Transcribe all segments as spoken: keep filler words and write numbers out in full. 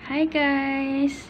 Hi guys!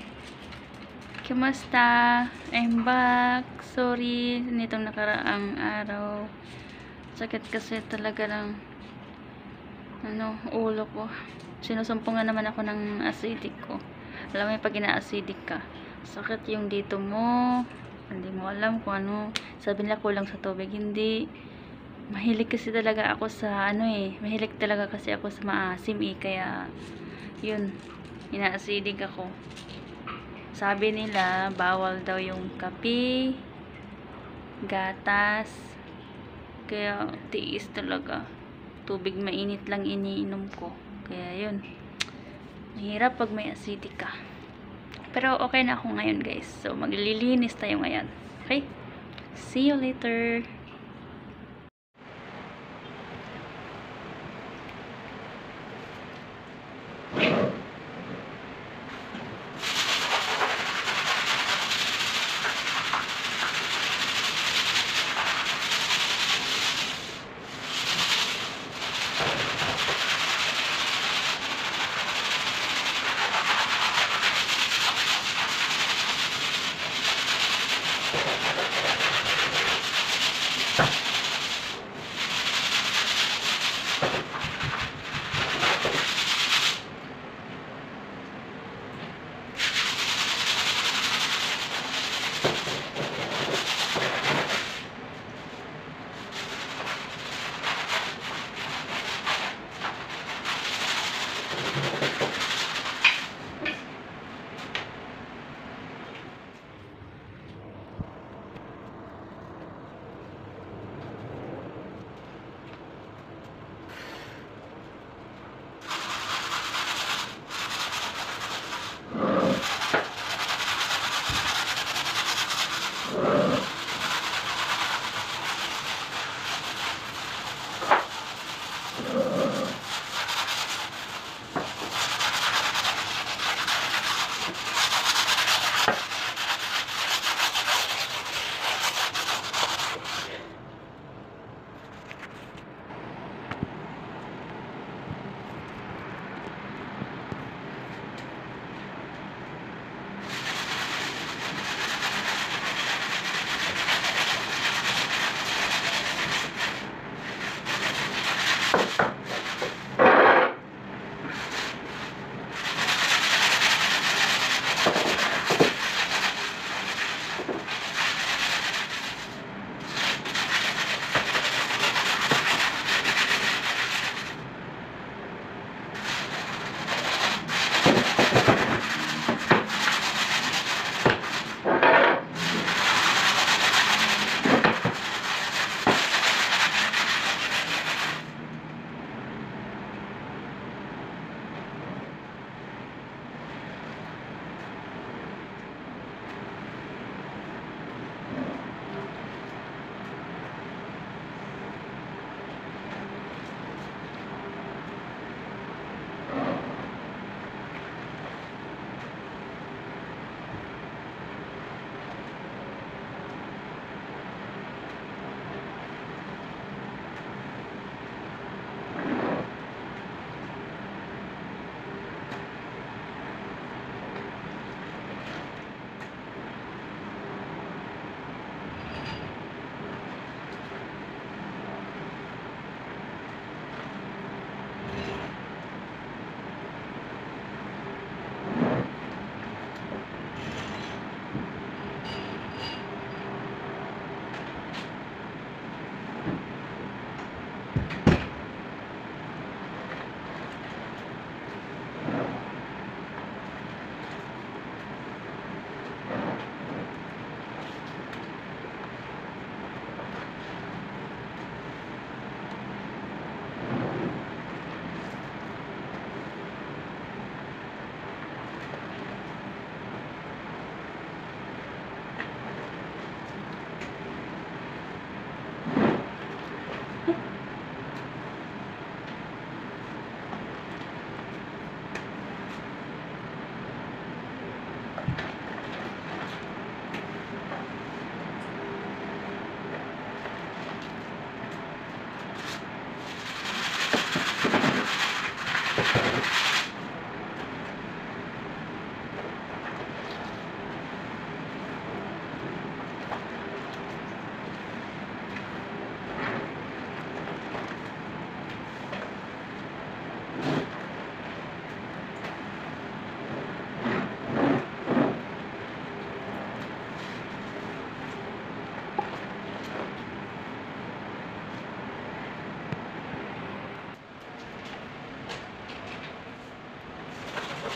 Kumusta? I'm back. Sorry, nitong nakaraang araw. Sakit kasi talaga ng ano, ulo ko. Sinusumpungan naman ako ng acidic ko. Alam mo, pag ina-acidic ka, sakit yung dito mo. Hindi mo alam kung ano. Sabi nila kulang sa tubig. Hindi. Mahilig kasi talaga ako sa ano eh. Mahilig talaga kasi ako sa maasim eh. Kaya, yun. Ina-acidic ako. Sabi nila, bawal daw yung kape, gatas, kaya tiis talaga. Tubig mainit lang iniinom ko. Kaya yun. Mahirap pag may acidic ka. Pero okay na ako ngayon guys. So maglilinis tayo ngayon. Okay? See you later.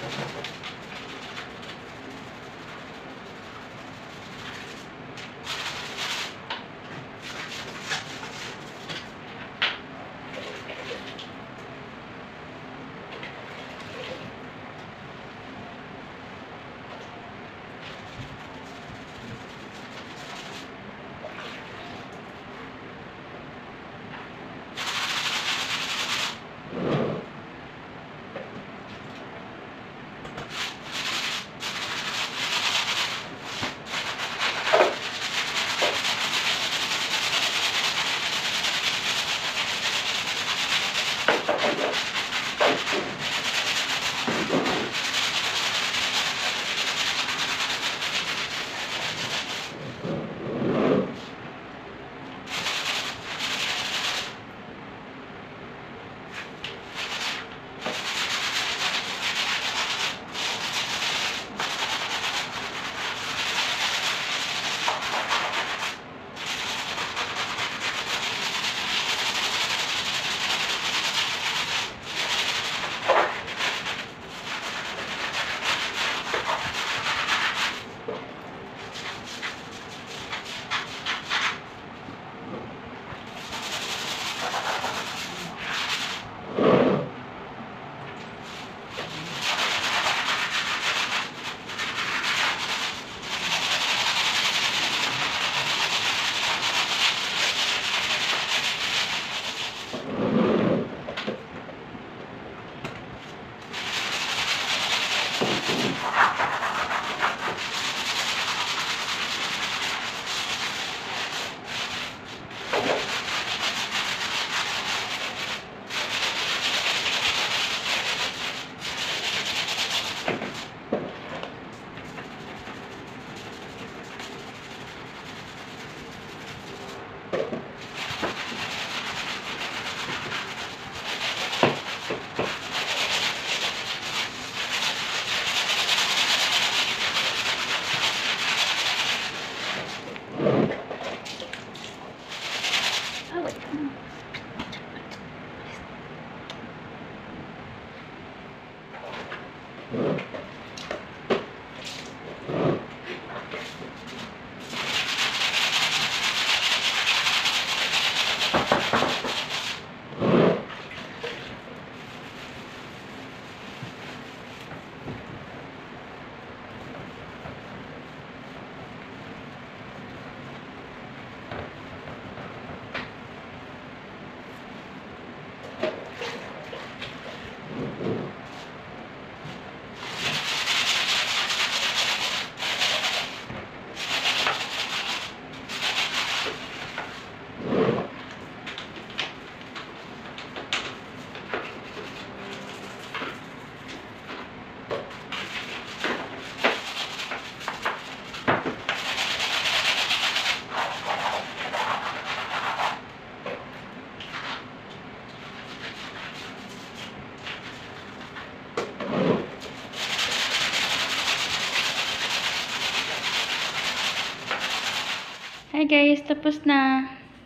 Hi guys, tapos na.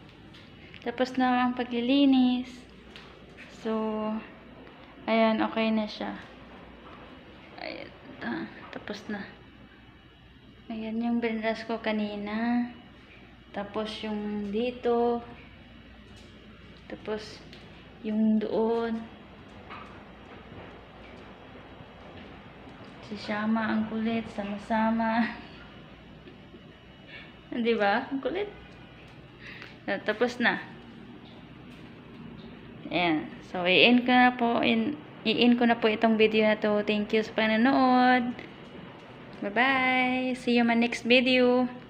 Tapos na ang paglilinis. So, ayan, okay na siya. Ayan, ah, tapos na. Ayan yung binras ko kanina. Tapos yung dito. Tapos yung doon. Si Shama ang kulit, sama-sama. Di ba? Ang kulit. Tapos na. Ayan. So, i-end ko na po, i-end ko na po itong video na to. Thank you sa panonood. Bye-bye. See you in my next video.